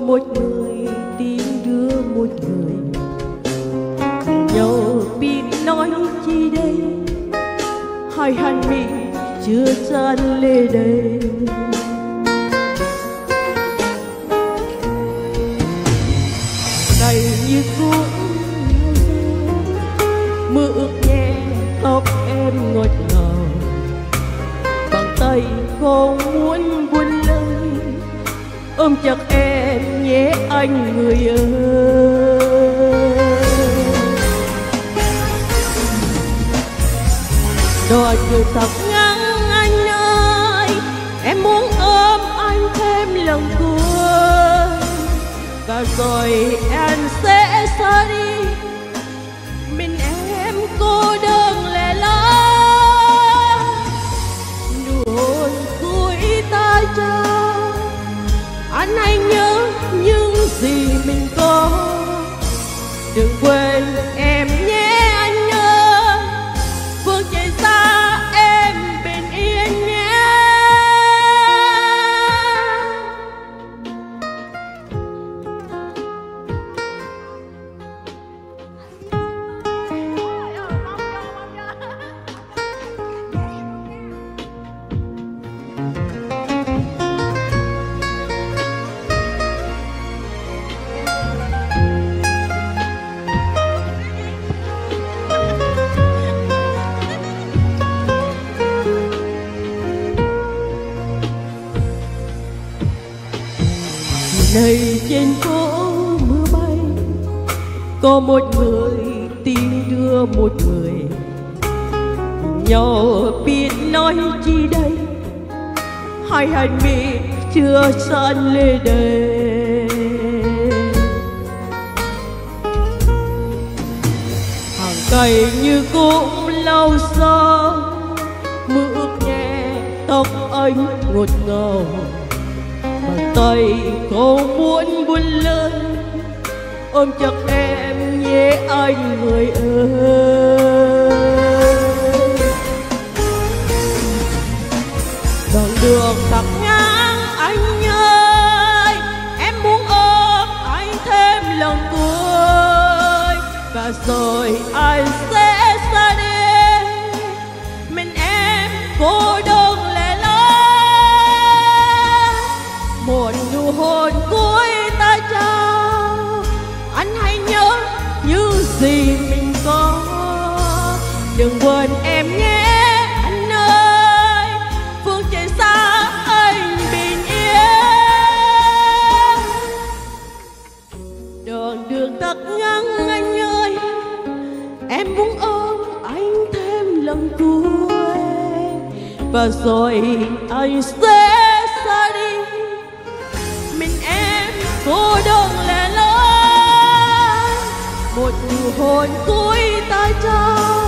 một người tin đưa một người, nhau biết nói chi đây, hai hàn mi chưa chan lê đây. Ngày như cũng mưa ướt nhẹ tóc em ngọt ngào, bàn tay không muốn buông lời, ôm chặt em nhé anh người ơi. Đôi cười thật ngắn anh ơi, em muốn ôm anh thêm lần cuối, và rồi em sẽ xa đi, mình em cô đơn lẻ loi. Nụ hôn cuối ta trao, anh hãy nhớ những gì mình có, đừng quên em nhé anh ơi, phương trời xa em bình yên nhé. Này trên phố mưa bay, có một người tin đưa một người, nhau biết nói chi đây, hai hàn mi chưa san lê đây. Hàng cây như cũng lau xa, mưa ướt nhẹ tóc anh ngọt ngào, bàn tay không muốn buông lời, ôm chặt em nhé anh người ơi. Đoạn đường thật ngắn anh ơi, em muốn ôm anh thêm lần cuối, và rồi anh sẽ xa đi, mình em cô đơn lẻ loi. Một nụ hôn cuối ta trao, anh hãy nhớ những gì mình có, đừng quên em nhé anh ơi, phương trời xa anh bình yên. Đoạn đường thật ngắn anh ơi, em muốn ôm anh thêm lần cuối, và rồi anh sẽ xa đi, mình em cô đơn lẻ loi. Một nụ hôn cuối ta trao,